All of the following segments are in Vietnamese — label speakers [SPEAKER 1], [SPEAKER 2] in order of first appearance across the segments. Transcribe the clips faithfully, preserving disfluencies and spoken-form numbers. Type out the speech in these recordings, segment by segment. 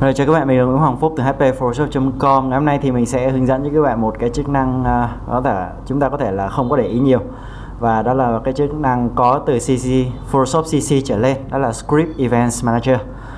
[SPEAKER 1] Rồi, chào các bạn, mình là Nguyễn Hoàng Phúc từ h p photoshop chấm com. Ngày hôm nay thì mình sẽ hướng dẫn cho các bạn một cái chức năng uh, có thể chúng ta có thể là không có để ý nhiều, và đó là cái chức năng có từ xê xê, Photoshop xê xê trở lên, đó là Script Events Manager.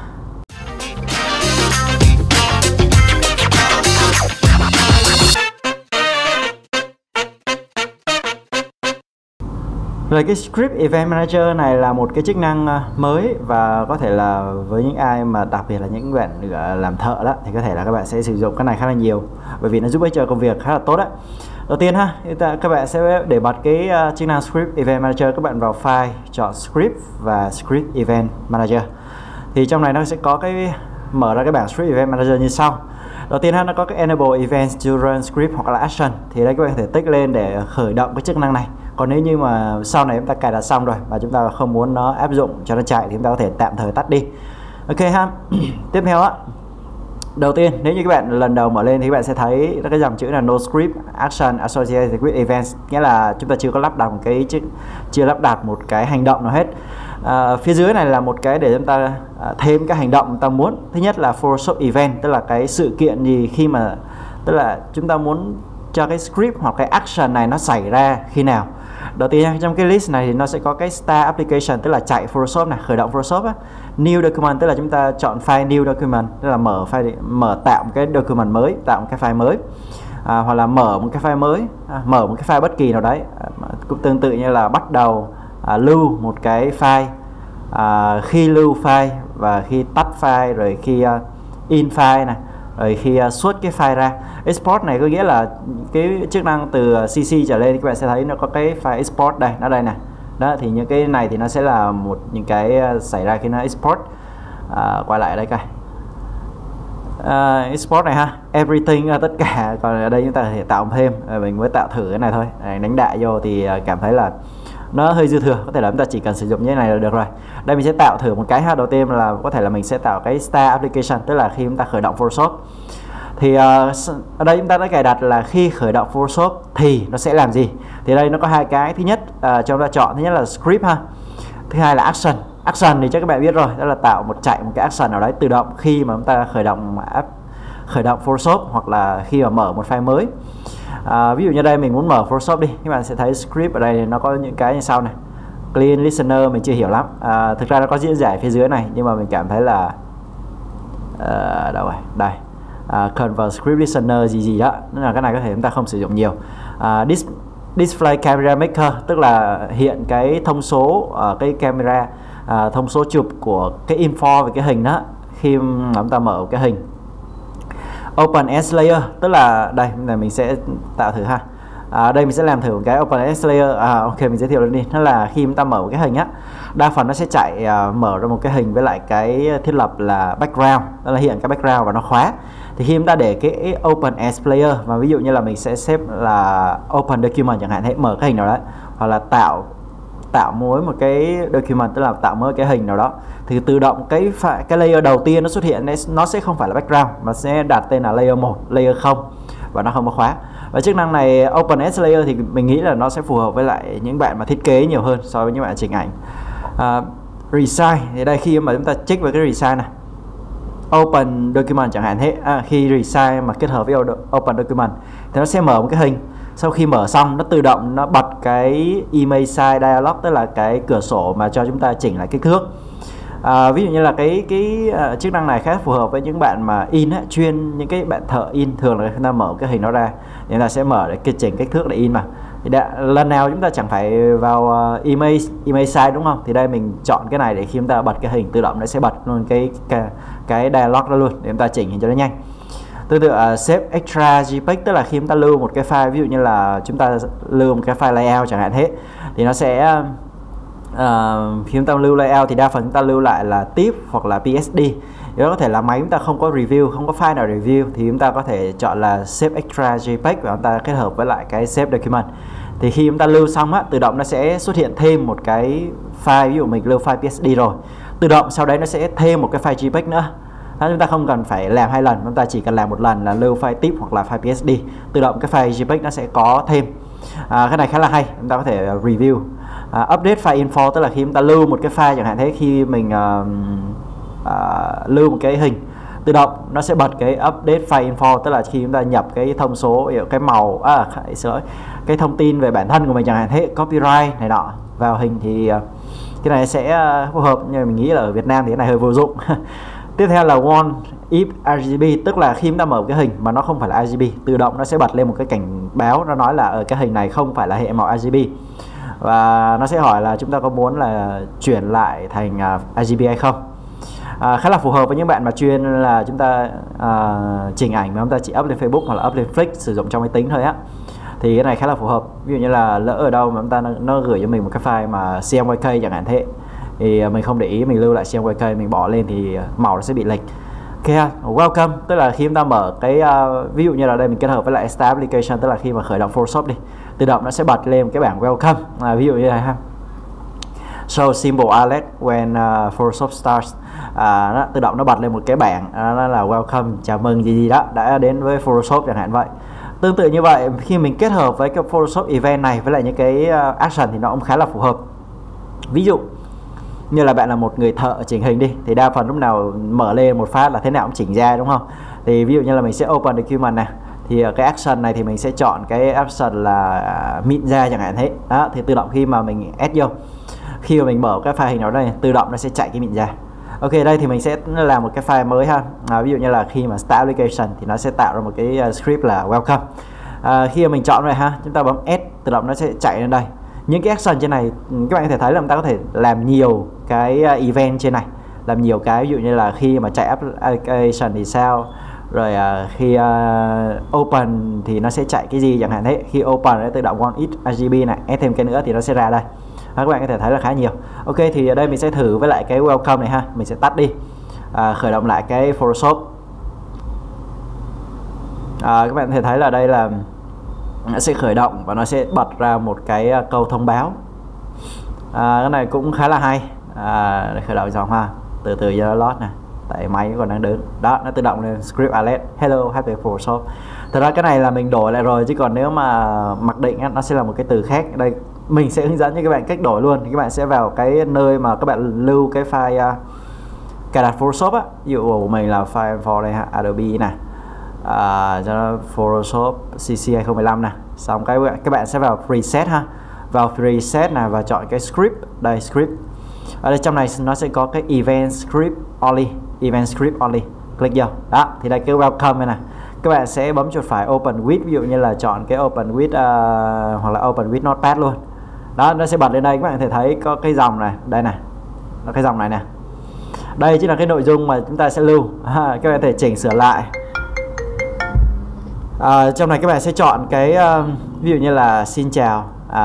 [SPEAKER 1] Rồi, cái Script Event Manager này là một cái chức năng mới, và có thể là với những ai mà đặc biệt là những bạn làm thợ đó thì có thể là các bạn sẽ sử dụng cái này khá là nhiều, bởi vì nó giúp ích cho công việc khá là tốt đấy. Đầu tiên ha, các bạn sẽ để bật cái uh, chức năng Script Event Manager, các bạn vào File, chọn Script và Script Event Manager. Thì trong này nó sẽ có cái mở ra cái bảng Script Event Manager như sau. Đầu tiên ha, nó có cái Enable Events to Run Script hoặc là Action. Thì đây các bạn có thể tích lên để khởi động cái chức năng này. Còn nếu như mà sau này chúng ta cài đặt xong rồi và chúng ta không muốn nó áp dụng cho nó chạy thì chúng ta có thể tạm thời tắt đi. Ok ha. Tiếp theo á, đầu tiên nếu như các bạn lần đầu mở lên thì các bạn sẽ thấy cái dòng chữ là No Script Action Associated with Events, nghĩa là chúng ta chưa có lắp đặt một cái chưa lắp đặt một cái hành động nào hết. À, phía dưới này là một cái để chúng ta à, thêm các hành động chúng ta muốn. Thứ nhất là Photoshop Event, tức là cái sự kiện gì khi mà tức là chúng ta muốn cho cái script hoặc cái action này nó xảy ra khi nào. Đầu tiên trong cái list này thì nó sẽ có cái Start Application, tức là chạy Photoshop này, khởi động Photoshop á. New Document, tức là chúng ta chọn file New Document, tức là mở file, mở tạo một cái document mới, tạo một cái file mới, à, hoặc là mở một cái file mới, à, mở một cái file bất kỳ nào đấy, à, cũng tương tự như là bắt đầu à, lưu một cái file, à, khi lưu file và khi tắt file, rồi khi uh, in file này, rồi khi uh, xuất cái file ra. Export này có nghĩa là cái chức năng từ xê xê trở lên, các bạn sẽ thấy nó có cái file export đây, nó đây nè. Đó, thì những cái này thì nó sẽ là một những cái uh, xảy ra khi nó export. Uh, quay lại đây coi. Uh, export này ha, everything là tất cả. Còn ở đây chúng ta có thể tạo thêm, uh, mình mới tạo thử cái này thôi. Đấy, đánh đại vô thì uh, cảm thấy là nó hơi dư thừa, có thể là chúng ta chỉ cần sử dụng như thế này là được rồi. Đây mình sẽ tạo thử một cái ha. Đầu tiên là có thể là mình sẽ tạo cái Start Application, tức là khi chúng ta khởi động Photoshop. Thì uh, ở đây chúng ta đã cài đặt là khi khởi động Photoshop thì nó sẽ làm gì. Thì đây nó có hai cái. Thứ nhất uh, chúng ta chọn, thứ nhất là Script ha. Thứ hai là Action. Action thì chắc các bạn biết rồi, đó là tạo một chạy một cái action nào đấy tự động khi mà chúng ta khởi động app, khởi động Photoshop, hoặc là khi mà mở một file mới. À, ví dụ như đây mình muốn mở Photoshop đi, các bạn sẽ thấy script ở đây thì nó có những cái như sau này. Clean Listener mình chưa hiểu lắm, à, thực ra nó có diễn giải phía dưới này, nhưng mà mình cảm thấy là uh, đâu rồi đây, uh, Convert Script Listener gì gì đó, nên là cái này có thể chúng ta không sử dụng nhiều. uh, dis Display Camera Maker, tức là hiện cái thông số ở uh, cái camera, uh, thông số chụp của cái info về cái hình đó khi chúng ta mở cái hình. Open Edge Layer, tức là đây này mình sẽ tạo thử ha. À, đây mình sẽ làm thử một cái Open Edge Layer. À, ok, mình giới thiệu lên đi. Nó là khi chúng ta mở một cái hình á, đa phần nó sẽ chạy uh, mở ra một cái hình với lại cái thiết lập là background, đó là hiện cái background và nó khóa. Thì khi chúng ta để cái Open Edge Layer, và ví dụ như là mình sẽ xếp là Open Document chẳng hạn, hãy mở cái hình nào đấy, hoặc là tạo tạo mới một cái document, tức là tạo mới cái hình nào đó, thì tự động cái cái layer đầu tiên nó xuất hiện nó sẽ không phải là background mà sẽ đặt tên là layer một, layer không, và nó không có khóa. Và chức năng này Open Edge Layer thì mình nghĩ là nó sẽ phù hợp với lại những bạn mà thiết kế nhiều hơn so với những bạn chỉnh ảnh. uh, Resize thì đây, khi mà chúng ta check với cái resize này, Open Document chẳng hạn thế, à, khi resize mà kết hợp với Open Document thì nó sẽ mở một cái hình. Sau khi mở xong nó tự động nó bật cái Image Size Dialog, tức là cái cửa sổ mà cho chúng ta chỉnh lại kích thước. À, ví dụ như là cái cái uh, chức năng này khá phù hợp với những bạn mà in á, chuyên những cái bạn thợ in, thường là chúng ta mở cái hình nó ra thì ta sẽ mở để chỉnh kích thước để in mà. Thì đã, lần nào chúng ta chẳng phải vào uh, image image size đúng không? Thì đây mình chọn cái này để khi chúng ta bật cái hình tự động nó sẽ bật luôn cái cái, cái dialog đó luôn để chúng ta chỉnh hình cho nó nhanh. Tương tự uh, Save Extra JPEG, tức là khi chúng ta lưu một cái file, ví dụ như là chúng ta lưu một cái file layout chẳng hạn thế, thì nó sẽ uh, khi chúng ta lưu layout thì đa phần chúng ta lưu lại là tip hoặc là pê ét đê. Nếu có thể là máy chúng ta không có review, không có file nào review thì chúng ta có thể chọn là Save Extra JPEG và chúng ta kết hợp với lại cái Save Document. Thì khi chúng ta lưu xong á, tự động nó sẽ xuất hiện thêm một cái file, ví dụ mình lưu file pê ét đê rồi, tự động sau đấy nó sẽ thêm một cái file JPEG nữa. Đó, chúng ta không cần phải làm hai lần, chúng ta chỉ cần làm một lần là lưu file tip hoặc là file pê ét đê, tự động cái file JPEG nó sẽ có thêm. À, cái này khá là hay, chúng ta có thể review. À, update file info, tức là khi chúng ta lưu một cái file chẳng hạn thế, khi mình uh, uh, lưu một cái hình tự động nó sẽ bật cái update file info, tức là khi chúng ta nhập cái thông số, cái màu à, cái thông tin về bản thân của mình chẳng hạn thế, copyright này nọ vào hình thì cái này sẽ phù hợp, nhưng mình nghĩ là ở Việt Nam thì cái này hơi vô dụng. Tiếp theo là one if rờ giê bê, tức là khi chúng ta mở cái hình mà nó không phải là rờ giê bê, tự động nó sẽ bật lên một cái cảnh báo, nó nói là ở cái hình này không phải là hệ màu rờ giê bê, và nó sẽ hỏi là chúng ta có muốn là chuyển lại thành rờ giê bê hay không. À, khá là phù hợp với những bạn mà chuyên là chúng ta à, chỉnh ảnh mà chúng ta chỉ up lên Facebook hoặc là up lên Flick sử dụng trong máy tính thôi á, thì cái này khá là phù hợp. Ví dụ như là lỡ ở đâu mà chúng ta nó, nó gửi cho mình một cái file mà xê em quy ca chẳng hạn thế, thì mình không để ý, mình lưu lại xê em quy ca, mình bỏ lên thì màu nó sẽ bị lệch. Ok, welcome, tức là khi chúng ta mở cái uh, ví dụ như là đây mình kết hợp với lại Start Application, tức là khi mà khởi động Photoshop đi, tự động nó sẽ bật lên cái bảng welcome, à, ví dụ như này ha, show symbol alert when uh, Photoshop starts, à, nó, tự động nó bật lên một cái bảng, à, nó là welcome, chào mừng gì gì đó đã đến với Photoshop chẳng hạn vậy. Tương tự như vậy, khi mình kết hợp với cái Photoshop event này với lại những cái uh, action thì nó cũng khá là phù hợp. Ví dụ như là bạn là một người thợ chỉnh hình đi, thì đa phần lúc nào mở lên một phát là thế nào cũng chỉnh ra, đúng không? Thì ví dụ như là mình sẽ open document này, thì cái action này thì mình sẽ chọn cái action là mịn ra chẳng hạn thế. Đó, thì tự động khi mà mình add vô, khi mà mình mở cái file hình đó đây, tự động nó sẽ chạy cái mịn ra. Ok, đây thì mình sẽ làm một cái file mới ha. À, ví dụ như là khi mà Start Application thì nó sẽ tạo ra một cái script là welcome. À, khi mà mình chọn rồi ha, chúng ta bấm add, tự động nó sẽ chạy lên đây. Những cái action trên này các bạn có thể thấy là chúng ta có thể làm nhiều cái event trên này, làm nhiều cái, ví dụ như là khi mà chạy application thì sao, rồi uh, khi uh, open thì nó sẽ chạy cái gì chẳng hạn thế. Khi open nó tự động one ít rờ giê bê này, add thêm cái nữa thì nó sẽ ra đây. Các bạn có thể thấy là khá nhiều. Ok, thì ở đây mình sẽ thử với lại cái welcome này ha, mình sẽ tắt đi, à, khởi động lại cái Photoshop. À, các bạn có thể thấy là đây là nó sẽ khởi động và nó sẽ bật ra một cái câu thông báo. À, cái này cũng khá là hay. À, để khởi động dòng ha, từ từ cho nó load này, tại máy còn đang đứng. Đó, nó tự động lên script alert hello happy Photoshop. Thật ra cái này là mình đổi lại rồi, chứ còn nếu mà mặc định á, nó sẽ là một cái từ khác. Đây mình sẽ hướng dẫn cho các bạn cách đổi luôn. Thì các bạn sẽ vào cái nơi mà các bạn lưu cái file uh, cài đặt Photoshop á, ví dụ của mình là file for đây ha, Adobe này, uh, cho nó Photoshop xê xê hai không một lăm nè. Xong cái các bạn sẽ vào preset ha, vào preset này và chọn cái script, đây script. Ở đây trong này nó sẽ có cái event script only, event script only, click vô. Đó, thì đây cái welcome này nè. Các bạn sẽ bấm chuột phải open with, ví dụ như là chọn cái open with uh, hoặc là open with notepad luôn. Đó, nó sẽ bật lên đây, các bạn có thể thấy có cái dòng này, đây này, nó cái dòng này nè. Đây chính là cái nội dung mà chúng ta sẽ lưu. À, các bạn có thể chỉnh sửa lại. À, trong này các bạn sẽ chọn cái uh, ví dụ như là xin chào, à,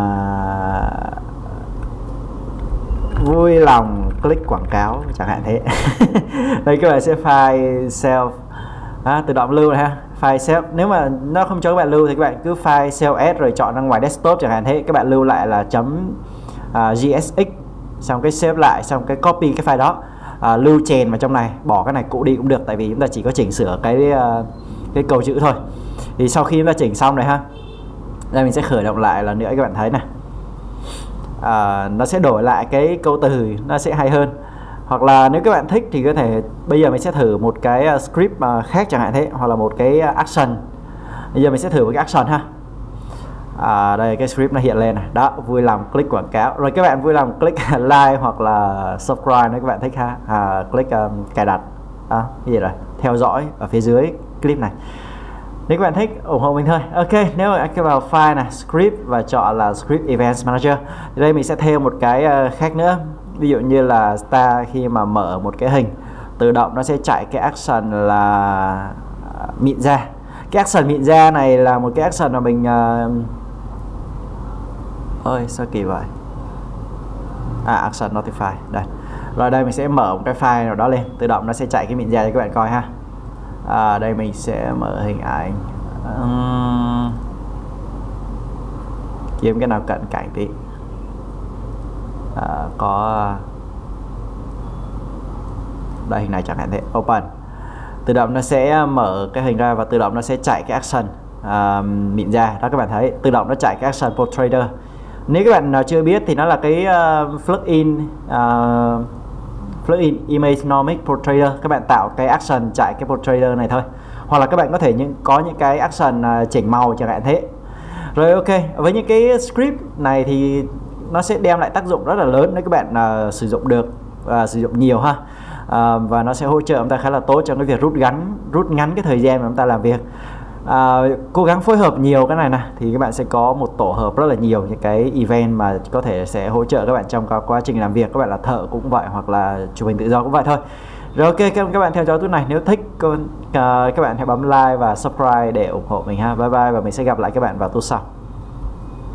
[SPEAKER 1] vui lòng click quảng cáo chẳng hạn thế. Đây các bạn sẽ file self, à, tự động lưu này ha, file self. Nếu mà nó không cho các bạn lưu thì các bạn cứ file self s rồi chọn ra ngoài desktop chẳng hạn thế, các bạn lưu lại là chấm uh, .gsx, xong cái save lại, xong cái copy cái file đó, uh, lưu chèn vào trong này, bỏ cái này cũ đi cũng được, tại vì chúng ta chỉ có chỉnh sửa cái uh, cái câu chữ thôi. Thì sau khi chúng ta chỉnh xong rồi ha, đây mình sẽ khởi động lại lần nữa, các bạn thấy này, à, nó sẽ đổi lại cái câu từ, nó sẽ hay hơn. Hoặc là nếu các bạn thích thì có thể bây giờ mình sẽ thử một cái script mà khác chẳng hạn thế, hoặc là một cái action. Bây giờ mình sẽ thử một cái action ha. À, đây cái script nó hiện lên này, đó, vui lòng click quảng cáo. Rồi các bạn vui lòng click like hoặc là subscribe nếu các bạn thích ha, à, click um, cài đặt, à, cái gì rồi, theo dõi ở phía dưới clip này. Nếu các bạn thích ủng hộ mình thôi. Ok, nếu mà các vào file này, script và chọn là script events manager, thì đây mình sẽ thêm một cái uh, khác nữa. Ví dụ như là ta khi mà mở một cái hình, tự động nó sẽ chạy cái action là uh, mịn ra. Cái action mịn ra này là một cái action mà mình uh... ơi sao kỳ vậy, à, action notify đây. Rồi đây mình sẽ mở một cái file nào đó lên, tự động nó sẽ chạy cái mịn ra cho các bạn coi ha. À, đây mình sẽ mở hình ảnh, uhm, kiếm cái nào cận cảnh tí, à, có đây hình này chẳng hạn thế, open, tự động nó sẽ mở cái hình ra và tự động nó sẽ chạy cái action uh, mịn ra đó. Các bạn thấy tự động nó chạy cái action portraiter. Nếu các bạn nào chưa biết thì nó là cái uh, plugin uh, plugin Image Nomic Pro Trader, các bạn tạo cái action chạy cái Pro Trader này thôi, hoặc là các bạn có thể những có những cái action uh, chỉnh màu chẳng hạn thế. Rồi ok, với những cái script này thì nó sẽ đem lại tác dụng rất là lớn nếu các bạn uh, sử dụng được, uh, sử dụng nhiều ha, uh, và nó sẽ hỗ trợ chúng ta khá là tốt trong cái việc rút ngắn rút ngắn cái thời gian mà chúng ta làm việc. À, cố gắng phối hợp nhiều cái này nè thì các bạn sẽ có một tổ hợp rất là nhiều những cái event mà có thể sẽ hỗ trợ các bạn trong quá trình làm việc. Các bạn là thợ cũng vậy, hoặc là chụp hình tự do cũng vậy thôi. Rồi ok, các, các bạn theo dõi tuần này, nếu thích uh, các bạn hãy bấm like và subscribe để ủng hộ mình ha. Bye bye và mình sẽ gặp lại các bạn vào tuần sau.